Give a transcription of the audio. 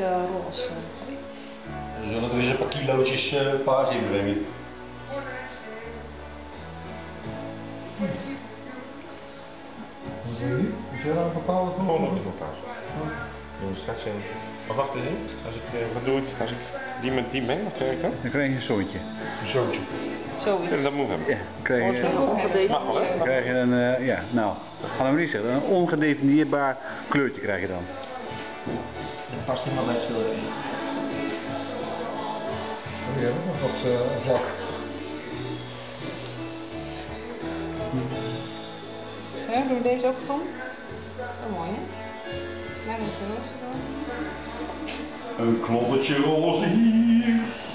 roze. We zullen er eens een paar kilootjes paars inbrengen. Wat zeg je? Is er een bepaalde Gewoon op elkaar. Dus straks in. Maar wacht eens, als ik wat doe ik? Als ik die met die meng, wat krijg ik dan? Dan krijg je een zoontje. Een zootje. Zoiets. Ja, dat moet hebben. Ja, dan krijg je, Mag wel, hè? dan krijg je een, ja, nou, Annemarie zegt, een ongedefinieerbaar kleurtje krijg je dan. Dat past helemaal bij het schilderij. Oh, die hebben nog wat vlak. Zo, doen we deze ook gewoon? Zo mooi, hè? Ja, dat is roze dan. Een knolletje roze hier.